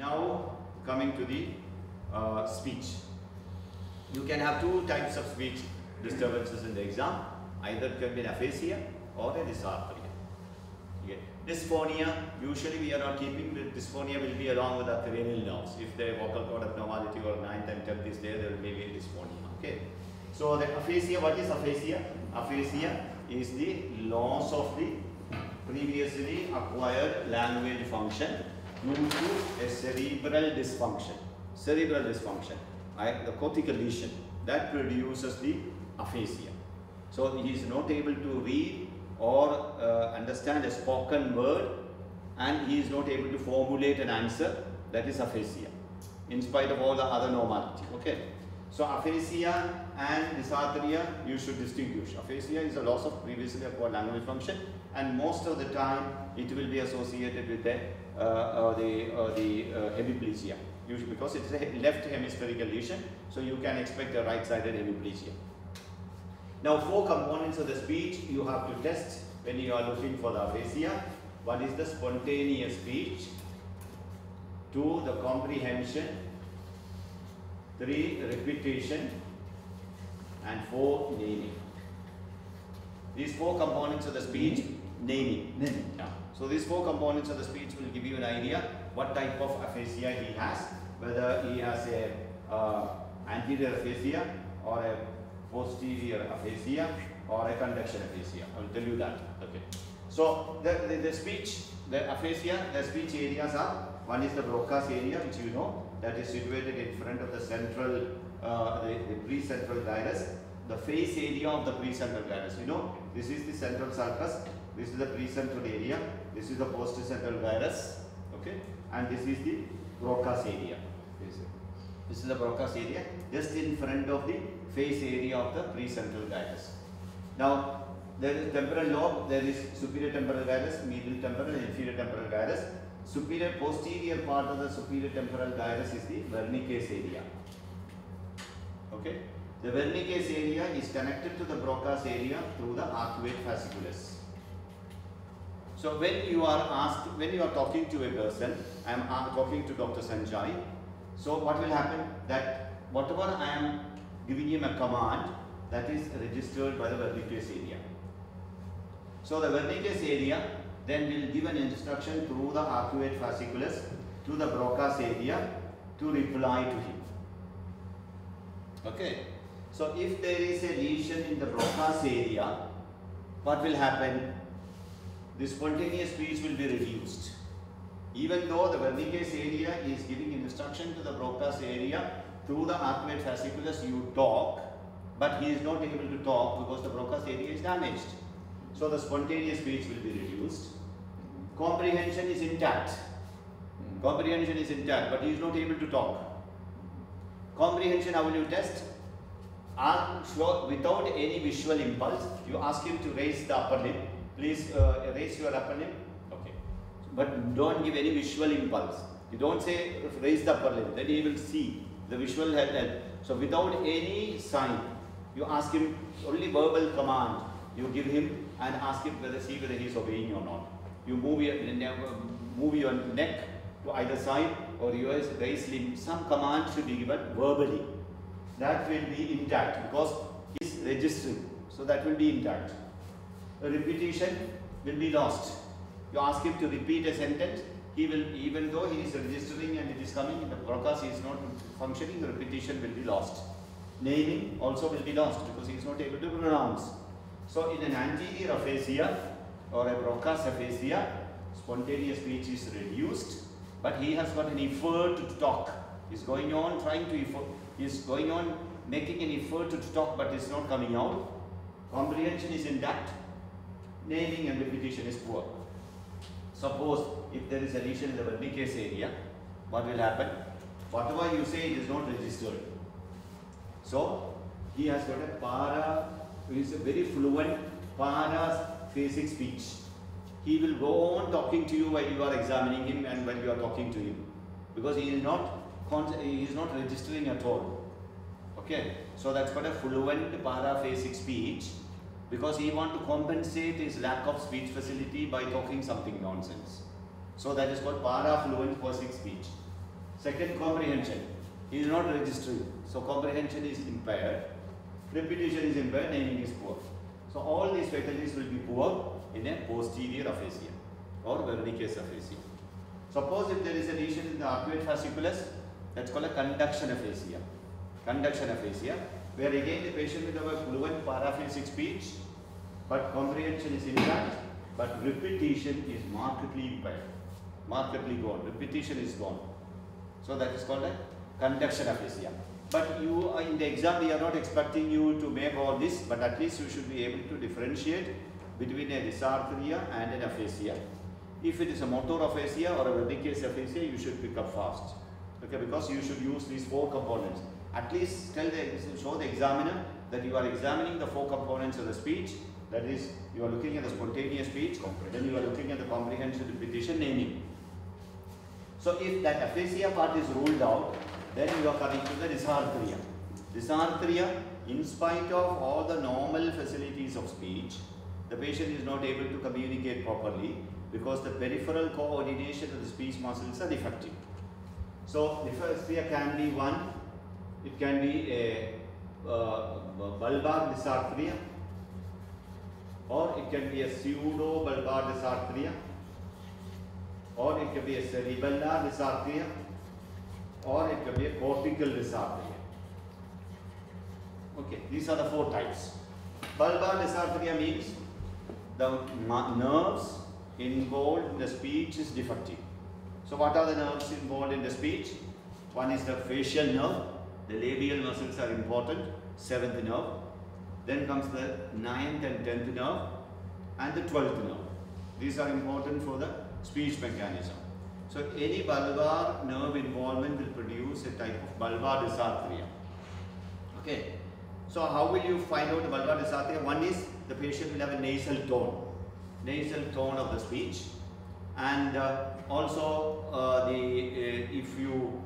Now coming to the speech. You can have two types of speech disturbances in the exam. Either it can be an aphasia or a dysarthria. Okay. Dysphonia, usually we are not keeping the dysphonia will be along with the cranial nerves. If the vocal cord abnormality or 9th and 10th is there, there may be a dysphonia. Okay. So the aphasia, what is aphasia? Aphasia is the loss of the previously acquired language function due to a cerebral dysfunction. Cerebral dysfunction, the cortical lesion that produces the aphasia. So he is not able to read or understand a spoken word, and he is not able to formulate an answer. That is aphasia, in spite of all the other normality. Okay. So aphasia and dysarthria you should distinguish. Aphasia is a loss of previously acquired language function, and most of the time it will be associated with the hemiplegia. Usually because it is a left hemispherical lesion, so you can expect a right-sided hemiplegia. Now, 4 components of the speech you have to test when you are looking for the aphasia. One is the spontaneous speech, 2 the comprehension, 3 repetition, and 4 naming. These 4 components of the speech, naming. Yeah. So these 4 components of the speech will give you an idea what type of aphasia he has, whether he has a anterior aphasia or a posterior aphasia or a conduction aphasia. I will tell you that. Okay. So the speech, the aphasia, the speech areas are, one is the Broca's area, which you know, that is situated in front of the central, the precentral gyrus. The face area of the precentral gyrus. You know, this is the central sulcus, this is the precentral area, this is the postcentral gyrus, okay, and this is the Broca's area. This is the Broca's area, just in front of the face area of the precentral gyrus. Now, there is temporal lobe, there is superior temporal gyrus, medial temporal and inferior temporal gyrus. Superior posterior part of the superior temporal gyrus is the Wernicke's area. Okay. The Wernicke's area is connected to the Broca's area through the arcuate fasciculus. So when you are asked, when you are talking to a person, I am talking to Dr. Sanjay. So what will happen? That whatever I am giving him a command, that is registered by the Wernicke's area. So the Wernicke's area then will give an instruction through the arcuate fasciculus to the Broca's area to reply to him. Okay. So if there is a lesion in the Broca's area, what will happen? The spontaneous speech will be reduced. Even though the Wernicke's area is giving instruction to the Broca's area through the arcuate fasciculus, you talk, but he is not able to talk because the Broca's area is damaged. So the spontaneous speech will be reduced. Comprehension is intact. Comprehension is intact, but he is not able to talk. Comprehension, how will you test? Without any visual impulse, you ask him to raise the upper lip. Please raise your upper lip. Okay. But don't give any visual impulse. You don't say raise the upper lip, then he will see the visual help. So without any sign, you ask him only verbal command. You give him and ask him see whether he is obeying or not. You move your neck to either side, or you raise limb. Some command should be given verbally. That will be intact because he is registering. So that will be intact. A repetition will be lost. You ask him to repeat a sentence, he will, even though he is registering and it is coming, the Broca's is not functioning, the repetition will be lost. Naming also will be lost because he is not able to pronounce. So in an anterior aphasia or a Broca's aphasia, spontaneous speech is reduced, but he has got an effort to talk. He is going on trying to effort. He is going on making an effort to talk, but it's not coming out. Comprehension is intact. Naming and repetition is poor. Suppose if there is a lesion in the Wernicke's area, what will happen? Whatever you say, it is not registered. So he has got he is a very fluent paraphasic speech. He will go on talking to you while you are examining him and when you are talking to him, because he is not registering at all. Okay, so that's got a fluent paraphasic speech because he wants to compensate his lack of speech facility by talking something nonsense. So that is called parafluent phasic speech. Second, comprehension. He is not registering. So comprehension is impaired. Repetition is impaired, naming is poor. So all these faculties will be poor in a posterior aphasia or Wernicke's aphasia. Suppose if there is a lesion in the arcuate fasciculus, that's called a conduction aphasia. Conduction aphasia, where again the patient will have a fluent paraphasic speech, but comprehension is intact, but repetition is markedly impaired. Markedly gone. Repetition is gone. So that is called a conduction aphasia. But you in the exam, we are not expecting you to make all this, but at least you should be able to differentiate between a dysarthria and an aphasia. If it is a motor aphasia or a Wernicke's aphasia, you should pick up fast. Okay, because you should use these 4 components. At least show the examiner that you are examining the 4 components of the speech. That is, you are looking at the spontaneous speech, then you are looking at the comprehension, repetition, naming. So if that aphasia part is ruled out, then you are coming to the dysarthria. Dysarthria, in spite of all the normal facilities of speech, the patient is not able to communicate properly because the peripheral coordination of the speech muscles are defective. So dysarthria can be one, it can be a bulbar dysarthria, or it can be a pseudo bulbar dysarthria, or it can be a cerebellar dysarthria, or it can be a cortical dysarthria. Okay, these are the 4 types. Bulbar dysarthria means the nerves involved in the speech is defective. So what are the nerves involved in the speech? One is the facial nerve, the labial muscles are important, 7th nerve. Then comes the 9th and 10th nerve and the 12th nerve. These are important for the speech mechanism. So any bulbar nerve involvement will produce a type of bulbar dysarthria. Okay. So how will you find out the bulbar dysarthria? One is the patient will have a nasal tone of the speech, and also if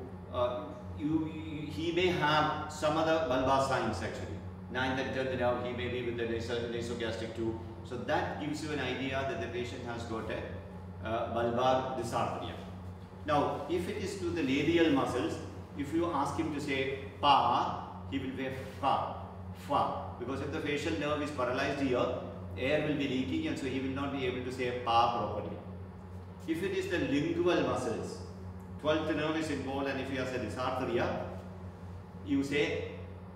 he may have some other bulbar signs actually. 9th and 10th nerve, he may be with the nasogastric tube. So that gives you an idea that the patient has got a bulbar dysarthria. Now, if it is to the labial muscles, if you ask him to say pa, he will say fa, because if the facial nerve is paralyzed here, air will be leaking and so he will not be able to say pa properly. If it is the lingual muscles, 12th nerve is involved, and if he has a dysarthria, you say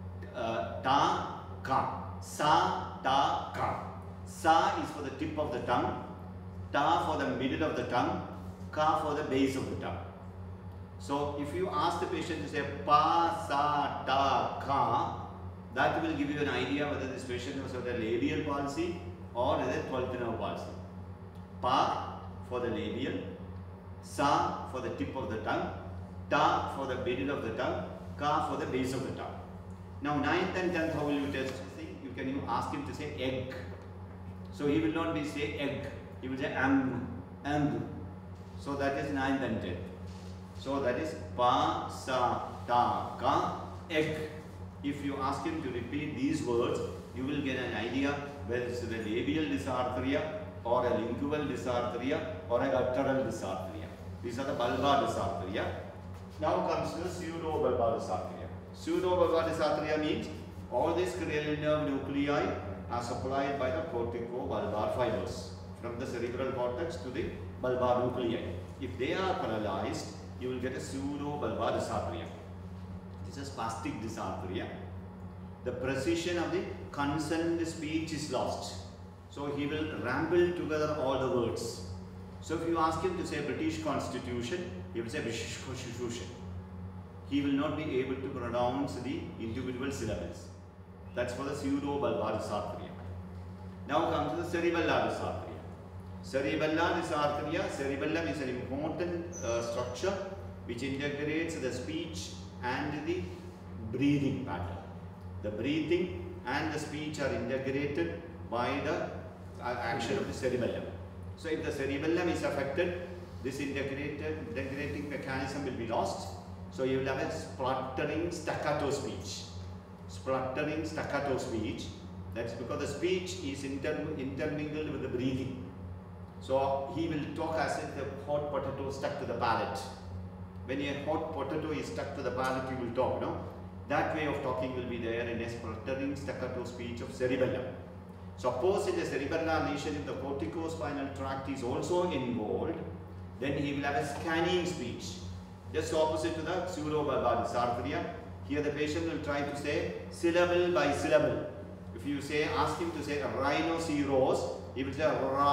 ta, ka, sa, ta, ka. Sa is for the tip of the tongue, ta for the middle of the tongue, ka for the base of the tongue. So if you ask the patient to say pa, sa, ta, ka, that will give you an idea whether this patient has got a labial palsy or a 12th nerve palsy. Pa for the labial, sa for the tip of the tongue, ta for the middle of the tongue, ka for the base of the tongue. Now 9th and 10th, how will you test? See, you can even ask him to say egg. So he will not be say egg, he will say ang. So that is 9th and 10th. So that is pa, sa, ta, ka, egg. If you ask him to repeat these words, you will get an idea whether it's the labial dysarthria or a lingual dysarthria or a guttural dysarthria. These are the bulbar dysarthria. Now comes the pseudo-bulbar dysarthria. Pseudo-bulbar dysarthria means all these cranial nerve nuclei are supplied by the cortico-bulbar fibers from the cerebral cortex to the bulbar nuclei. If they are paralyzed, you will get a pseudo-bulbar dysarthria. This is spastic dysarthria. The precision of the consonant speech is lost. So he will ramble together all the words. So if you ask him to say British Constitution, he will say British Constitution. He will not be able to pronounce the individual syllables. That's for the pseudo-bulbar dysarthria. Now come to the cerebellar dysarthria. Cerebellar dysarthria, cerebellum is an important structure which integrates the speech and the breathing pattern. The breathing and the speech are integrated by the action of the cerebellum. So if the cerebellum is affected, this integrating mechanism will be lost. So you will have a spluttering staccato speech. Spluttering staccato speech. That's because the speech is intermingled with the breathing. So he will talk as if the hot potato stuck to the palate. When a hot potato is stuck to the palate, you will talk, no? That way of talking will be there in a spluttering staccato speech of cerebellum. Suppose in a cerebellar lesion, if the corticospinal tract is also involved, then he will have a scanning speech. Just opposite to the pseudobarbaris arteria. Here the patient will try to say syllable by syllable. If you say, ask him to say rhinoceros, he will say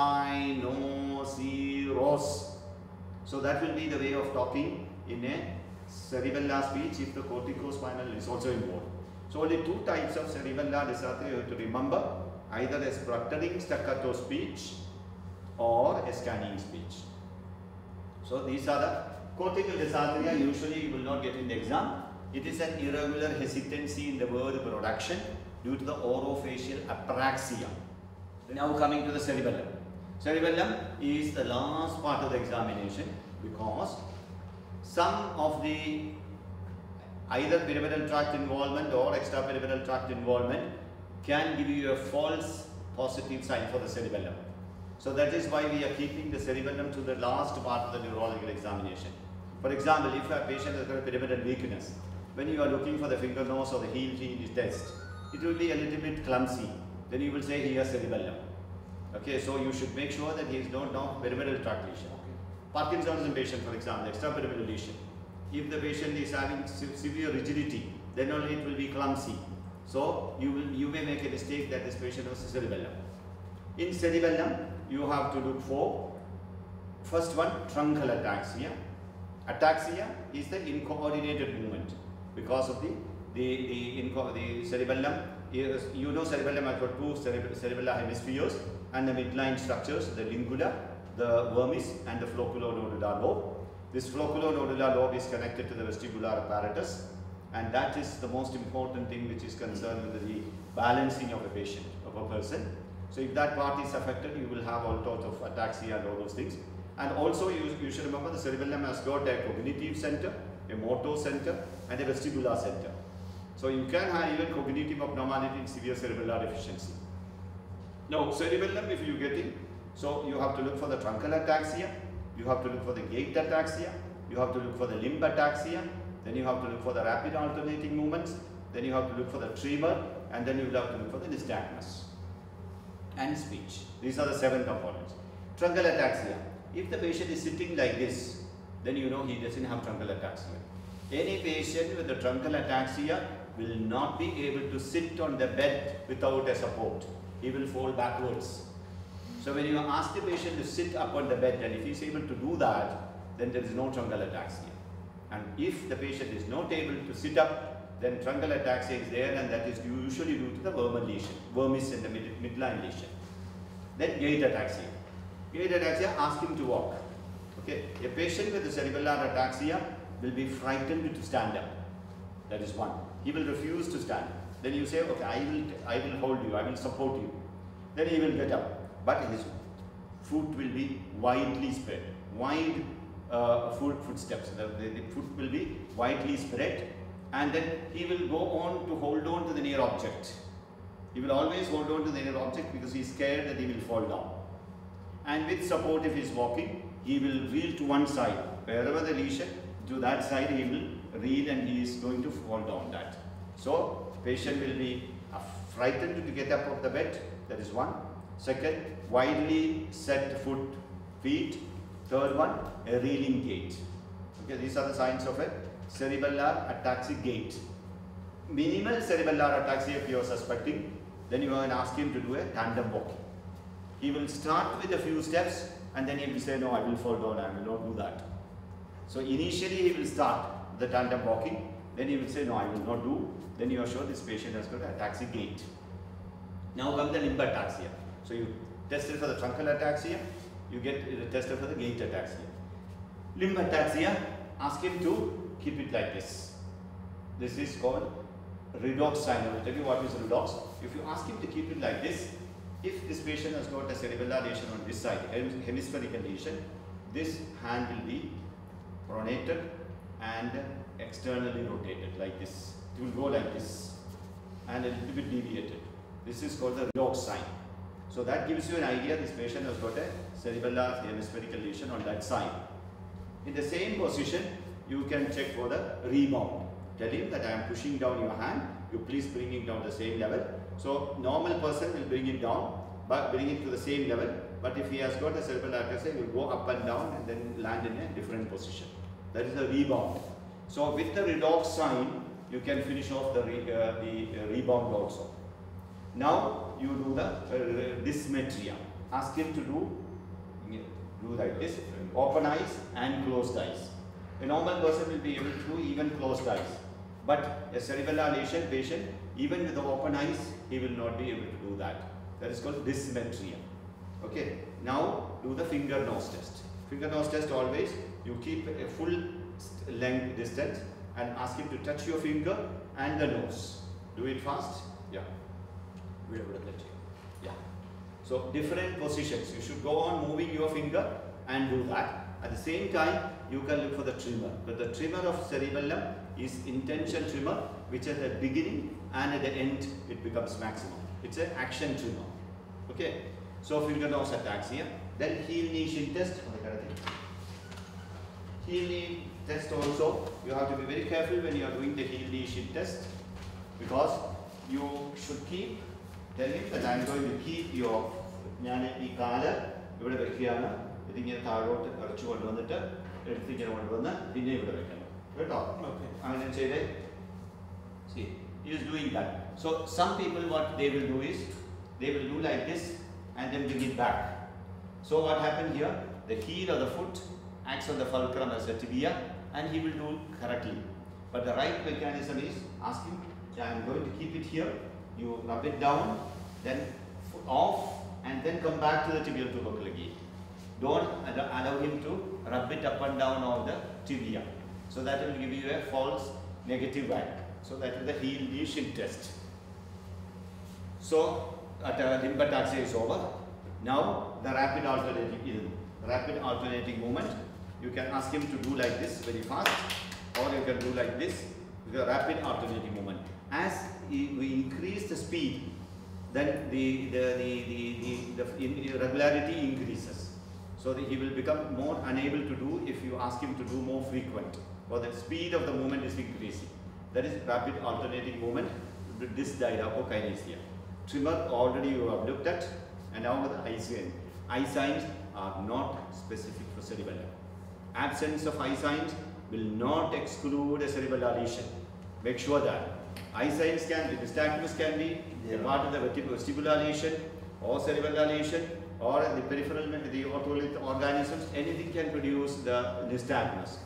rhinoceros. So that will be the way of talking in a cerebellar speech if the corticospinal is also involved. So only two types of cerebellar dysarthria you have to remember, either a spluttering staccato speech or a scanning speech. So these are the cortical dysarthria. Usually you will not get in the exam. It is an irregular hesitancy in the word production due to the orofacial apraxia. Now coming to the cerebellum. Cerebellum is the last part of the examination because some of the either perimeral tract involvement or extraperimeral tract involvement can give you a false positive sign for the cerebellum. So that is why we are keeping the cerebellum to the last part of the neurological examination. For example, if a patient has got a perimeral weakness, when you are looking for the finger nose or the heel test, it will be a little bit clumsy. Then you will say he has cerebellum. Okay, so you should make sure that he is not perimeral tract lesion. Parkinsonism patient, for example, extraperimeral lesion. If the patient is having severe rigidity, then only it will be clumsy. So you may make a mistake that this patient has cerebellum. In cerebellum, you have to look for first one, truncal ataxia. Ataxia is the incoordinated movement because of the cerebellum. You know cerebellum has got two cerebellar hemispheres and the midline structures, the lingula, the vermis and the flocculonodular lobe. This flocculonodular lobe is connected to the vestibular apparatus, and that is the most important thing which is concerned with the balancing of a patient, of a person. So if that part is affected, you will have all sorts of ataxia and all those things. And also you should remember the cerebellum has got a cognitive center, a motor center and a vestibular center. So you can have even cognitive abnormality in severe cerebellar deficiency. Now cerebellum, if you get it, so you have to look for the truncal ataxia, you have to look for the gait ataxia, you have to look for the limb ataxia, then you have to look for the rapid alternating movements, then you have to look for the tremor, and then you will have to look for the nystagmus and speech. These are the 7 components. Truncal ataxia. If the patient is sitting like this, then you know he doesn't have truncal ataxia. Any patient with the truncal ataxia will not be able to sit on the bed without a support. He will fall backwards. So when you ask the patient to sit up on the bed, and if he is able to do that, then there is no truncal ataxia. And if the patient is not able to sit up, then truncal ataxia is there, and that is usually due to the vermal lesion, vermis and the midline lesion. Then gait ataxia. Gait ataxia, ask him to walk. Okay, a patient with the cerebellar ataxia will be frightened to stand up. That is one. He will refuse to stand. Then you say, okay, I will hold you, I will support you. Then he will get up, but his foot will be widely spread, wide footsteps. The foot will be widely spread, and then he will go on to hold on to the near object. He will always hold on to the near object because he is scared that he will fall down. And with support, if he is walking, he will reel to one side. Wherever the lesion, to that side he will reel, and he is going to fall down that. So patient will be frightened to get up of the bed. That is one. Second, widely set feet. Third one, a reeling gait. Okay, these are the signs of a cerebellar ataxic gait. Minimal cerebellar ataxia if you are suspecting, then you can ask him to do a tandem walking. He will start with a few steps and then he will say, no, I will fall down, I will not do that. So initially he will start the tandem walking, then he will say, no, I will not do. Then you are sure this patient has got ataxic gait. Now comes the limb ataxia. So you tested for the truncal ataxia, you get tested for the gait ataxia. Limb ataxia, ask him to keep it like this. This is called redox sign. I will tell you what is redox. If you ask him to keep it like this, if this patient has got a cerebellar lesion on this side, hemispherical lesion, this hand will be pronated and externally rotated like this. It will go like this and a little bit deviated. This is called the redox sign. So that gives you an idea this patient has got a cerebellar hemispherical lesion on that side. In the same position, you can check for the rebound. Tell him that I am pushing down your hand, you please bring it down to the same level. So normal person will bring it down, but bring it to the same level. But if he has got a cerebral atresia, he will go up and down and then land in a different position. That is a rebound. So with the redox sign, you can finish off the rebound also. Now you do the dysmetria. Ask him to do like this, open eyes and closed eyes. A normal person will be able to do even closed eyes. But a cerebellar lesion patient, even with the open eyes, he will not be able to do that. That is called dysmetria. Okay. Now do the finger nose test. Finger nose test always, you keep a full length distance and ask him to touch your finger and the nose. Do it fast. Yeah. Yeah. So different positions. You should go on moving your finger and do that. At the same time, you can look for the tremor. But the tremor of cerebellum is intention tremor, which at the beginning and at the end it becomes maximum. It's an action tremor. Okay. So finger nose ataxia. Then heel knee shin test. Heel knee test also, you have to be very careful when you are doing the heel knee shin test, because you should keep telling that I am going to keep your kala see, he is doing that. So some people, what they will do is, they will do like this and then bring it back. So what happened here, the heel of the foot acts on the fulcrum as a tibia and he will do correctly. But the right mechanism is, ask him, I am going to keep it here, you rub it down, then off and then come back to the tibial tubercle again. Don't allow him to rub it up and down on the tibia. So that will give you a false negative vibe. So that is the heel knee shin test. So limb ataxia is over. Now the rapid alternating movement. You can ask him to do like this very fast, or you can do like this, the rapid alternating movement. As we increase the speed, then the irregularity increases. So that he will become more unable to do if you ask him to do more frequent, or the speed of the movement is increasing. That is rapid alternating movement with this dyshypokinesia. Tremor already you have looked at, and now with the eye signs. Eye signs are not specific for cerebellum. Absence of eye signs will not exclude a cerebellar lesion. Make sure that eye signs can be, nystagmus can be a part of the vestibular lesion or cerebellar lesion or the peripheral, the otolith organisms, anything can produce the nystagmus.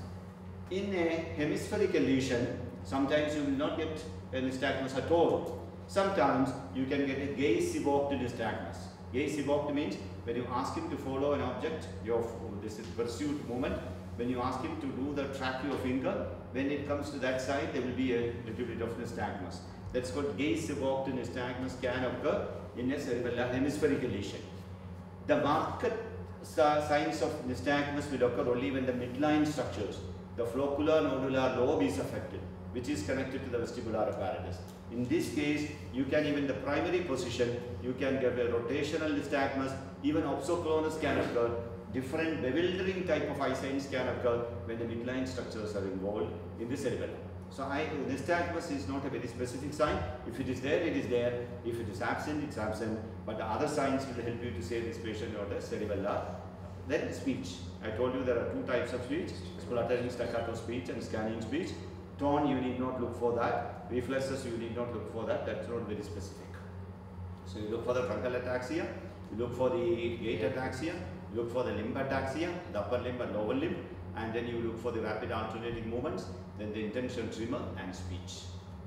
In a hemispherical lesion, sometimes you will not get a nystagmus at all. Sometimes you can get a gaze-evoked nystagmus. Gaze-evoked means when you ask him to follow an object, this is pursuit movement. When you ask him to do the track your finger, when it comes to that side, there will be a little bit of nystagmus. That's called gaze-evoked nystagmus can occur in a cerebellar hemispherical lesion. The marked signs of nystagmus will occur only when the midline structures, the floccular-nodular lobe is affected, which is connected to the vestibular apparatus. In this case, you can even the primary position, you can get a rotational nystagmus, even opsoclonus can occur. Different bewildering type of eye signs can occur when the midline structures are involved in the cerebellum. So nystagmus is not a very specific sign. If it is there, it is there. If it is absent, it's absent. But the other signs will help you to say this patient or the cerebellar. Then speech. I told you there are two types of speech: spluttering staccato speech and scanning speech. Tone, you need not look for that. Reflexes, you need not look for that. That's not very specific. So you look for the truncal ataxia, you look for the gait ataxia, you look for the limb ataxia, the upper limb and lower limb, and then you look for the rapid alternating movements, then the intention tremor and speech.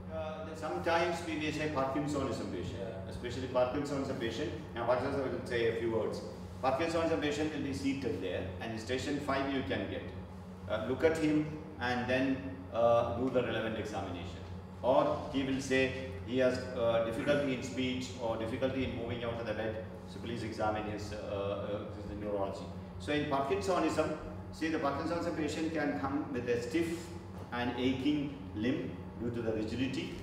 Sometimes we may say Parkinsonism patient, especially Parkinsonism patient. Now Parkinsonism will say a few words. Parkinsonism patient will be seated there, and in station 5 you can get. Look at him and then do the relevant examination. Or he will say he has difficulty in speech or difficulty in moving out of the bed, so please examine his neurology. So in Parkinsonism, see, the Parkinsonism patient can come with a stiff and aching limb due to the rigidity,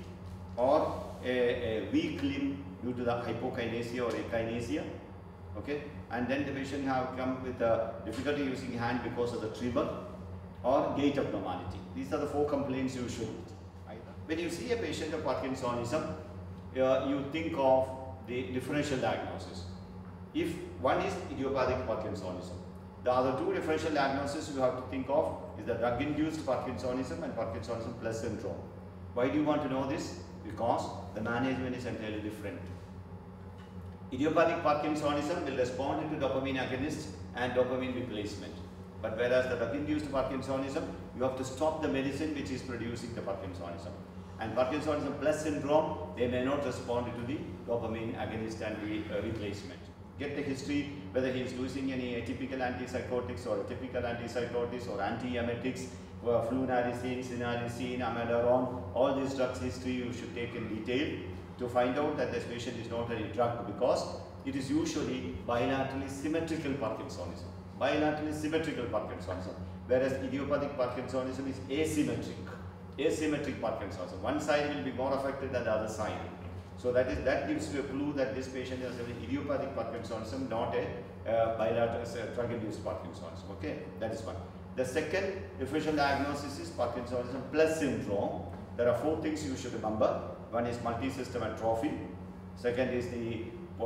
or a weak limb due to the hypokinesia or akinesia. Okay, and then the patient have come with a difficulty using hand because of the tremor, or gait abnormality. These are the 4 complaints usually. When you see a patient of Parkinsonism, you think of the differential diagnosis. If one is idiopathic Parkinsonism, the other 2 differential diagnoses you have to think of is the drug-induced Parkinsonism and Parkinsonism plus syndrome. Why do you want to know this? Because the management is entirely different. Idiopathic Parkinsonism will respond to dopamine agonist and dopamine replacement. But whereas the drug-induced Parkinsonism, you have to stop the medicine which is producing the Parkinsonism. And Parkinsonism plus syndrome, they may not respond to the dopamine agonist and the replacement. Get the history, whether he is using any atypical antipsychotics or typical antipsychotics or antiemetics, flunarizine, cinnarizine, amiodarone, all these drugs history you should take in detail to find out that this patient is not any drug, because it is usually bilaterally symmetrical Parkinsonism. Bilaterally symmetrical Parkinsonism, whereas idiopathic Parkinsonism is asymmetric. Asymmetric Parkinsonism. One side will be more affected than the other side. So that gives you a clue that this patient has an idiopathic Parkinsonism, not a bilateral drug-induced Parkinsonism. Okay, that is one. The second differential diagnosis is Parkinsonism plus syndrome. There are 4 things you should remember. One is multi-system atrophy. Second is the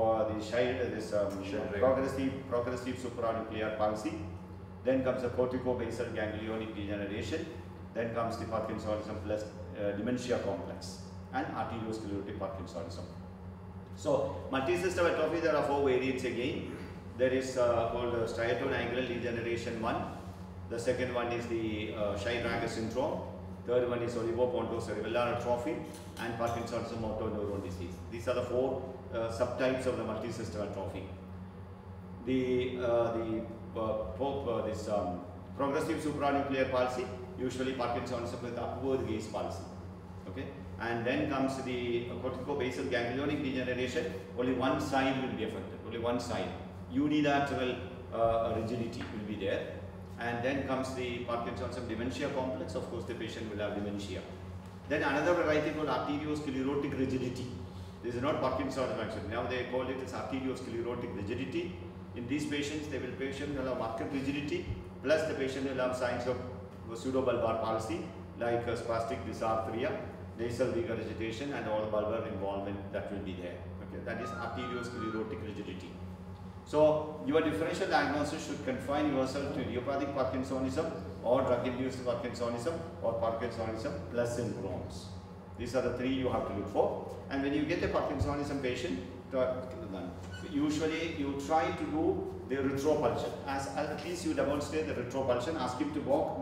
progressive supranuclear palsy. Then comes the corticobasal ganglionic degeneration. Then comes the Parkinsonism plus dementia complex and arteriosclerotic Parkinsonism. So, multi-system atrophy, there are 4 variants again. There is called striatonigular degeneration 1. The second one is the Shire-Drager syndrome. Third one is olivopontocerebellar atrophy and Parkinsonism motor neuron disease. These are the 4 subtypes of the multi-system atrophy. Progressive supranuclear palsy, usually Parkinsonism with upward gaze palsy. Okay, and then comes the corticobasal ganglionic degeneration. Only one side will be affected. Only one side. Unilateral rigidity will be there. And then comes the Parkinsonism dementia complex. Of course, the patient will have dementia. Then another variety called arteriosclerotic rigidity. This is not Parkinsonism actually. Now they call it as arteriosclerotic rigidity. In these patients, patient will have marked rigidity, plus the patient will have signs of pseudobulbar palsy like spastic dysarthria, nasal regurgitation, and all bulbar involvement that will be there. Okay, that is arteriosclerotic rigidity. So your differential diagnosis should confine yourself to idiopathic Parkinsonism or drug-induced Parkinsonism or Parkinsonism plus syndromes. These are the 3 you have to look for. And when you get a Parkinsonism patient, usually you try to do the retropulsion. At least you demonstrate the retropulsion, ask him to walk,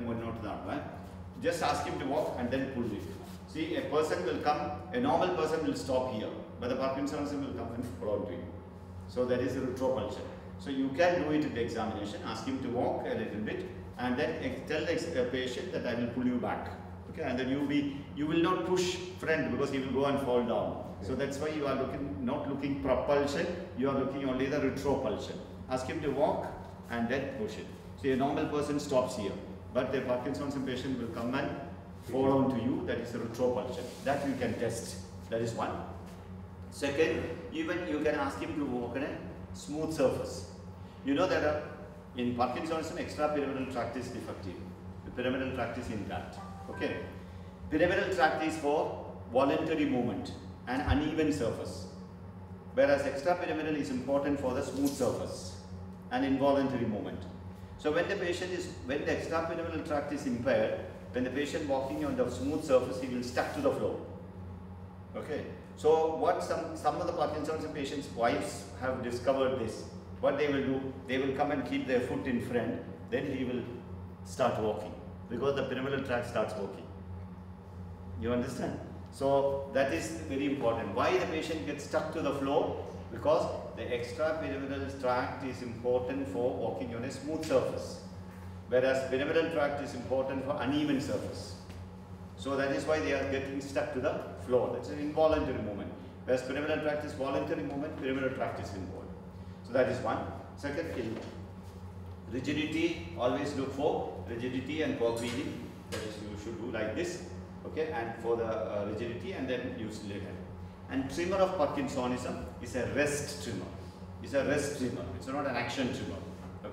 just ask him to walk and then pull it. See, a person will come, a normal person will stop here, but the Parkinsonism will come and follow to you. So that is a retropulsion. So you can do it in the examination, ask him to walk a little bit and then tell the patient that I will pull you back. Okay, and then you will not push front because he will go and fall down. Okay. So that's why you are not looking propulsion, you are looking only the retropulsion. Ask him to walk and then push it. So a normal person stops here, but the Parkinson's patient will come and fall on to you, that is the retropulsion. That you can test, that is one. Second, even you can ask him to walk on a smooth surface. You know that in Parkinsonism, extrapyramidal tract is defective. The pyramidal tract is intact. Okay. Pyramidal tract is for voluntary movement and uneven surface, whereas extrapyramidal is important for the smooth surface and involuntary movement. So when the extrapyramidal tract is impaired, when the patient walking on the smooth surface, he will stuck to the floor. Okay. So what some of the Parkinson's patients' wives have discovered this. What they will do, they will come and keep their foot in front, then he will start walking because the pyramidal tract starts working. You understand? So that is very important. Why the patient gets stuck to the floor? Because the extrapyramidal tract is important for walking on a smooth surface, whereas pyramidal tract is important for uneven surface. So that is why they are getting stuck to the floor. That's an involuntary movement. Whereas pyramidal tract is voluntary movement, pyramidal tract is involved. So that is one. Second, rigidity. Always look for rigidity and cogwheeling. That is, you should do like this. Okay, and for the rigidity, and then use left hand. And tremor of Parkinsonism is a rest tremor. It's a rest tremor. It's not an action tremor. Okay.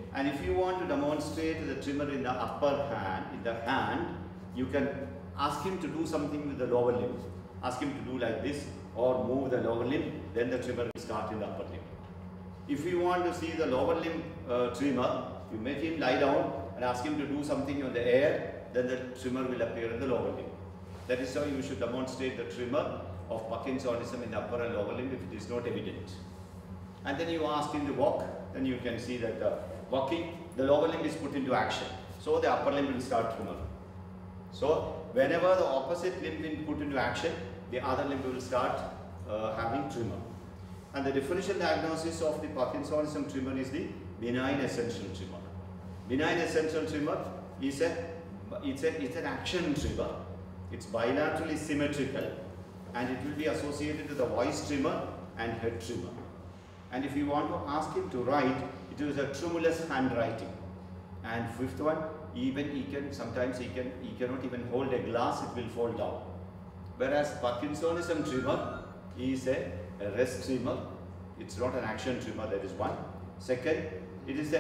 And if you want to demonstrate the tremor in the upper hand, you can ask him to do something with the lower limb. Ask him to do like this or move the lower limb, then the tremor will start in the upper limb. If you want to see the lower limb tremor, you make him lie down and ask him to do something on the air, then the tremor will appear in the lower limb. That is how you should demonstrate the tremor of Parkinsonism in the upper and lower limb if it is not evident. And then you ask him to walk, then you can see that walking, the lower limb is put into action. So the upper limb will start tremor. So whenever the opposite limb is put into action, the other limb will start having tremor. And the differential diagnosis of the Parkinsonism tremor is the benign essential tremor. Benign essential tremor is it's an action tremor. It's bilaterally symmetrical and it will be associated with the voice tremor and head tremor. And if you want to ask him to write, it is a tremulous handwriting. And fifth one, sometimes he cannot even hold a glass, it will fall down. Whereas Parkinsonism tremor is a rest tremor. It's not an action tremor, that is one. Second, if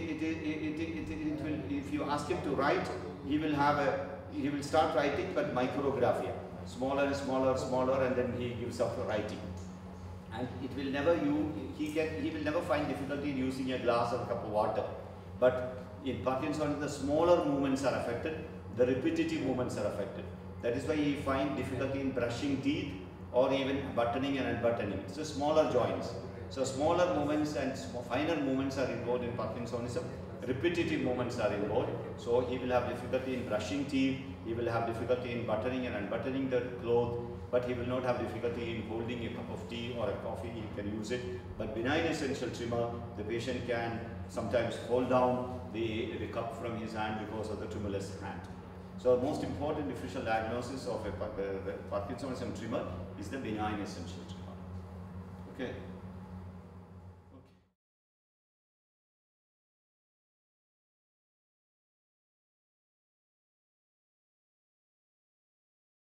you ask him to write, he will start writing, but micrographia, smaller and smaller, smaller, and then he gives up writing. And it will never he will never find difficulty in using a glass or a cup of water. But in Parkinson's, the smaller movements are affected, the repetitive movements are affected. That is why he finds difficulty in brushing teeth or even buttoning and unbuttoning. It's the smaller joints. So smaller movements and finer movements are involved in Parkinsonism. Repetitive movements are involved. So he will have difficulty in brushing teeth, he will have difficulty in buttoning and unbuttoning the cloth, but he will not have difficulty in holding a cup of tea or a coffee, he can use it. But benign essential tremor, the patient can sometimes fall down the cup from his hand because of the tremulous hand. So the most important differential diagnosis of a Parkinsonism tremor is the benign essential tremor. Okay.